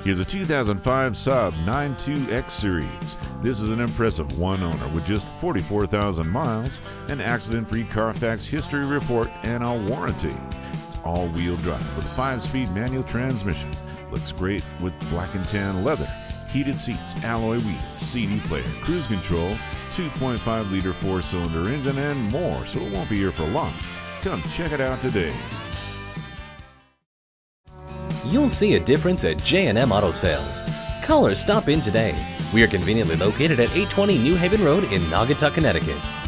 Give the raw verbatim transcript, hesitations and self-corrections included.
Here's a two thousand five Saab nine two X Series. This is an impressive one owner with just forty-four thousand miles, an accident-free Carfax history report, and a warranty. It's all-wheel drive with a five-speed manual transmission. Looks great with black and tan leather, heated seats, alloy wheels, C D player, cruise control, two point five liter four-cylinder engine, and more, so it won't be here for long. Come check it out today. You'll see a difference at J M Auto Sales. Call or stop in today. We are conveniently located at eight twenty New Haven Road in Naugatuck, Connecticut.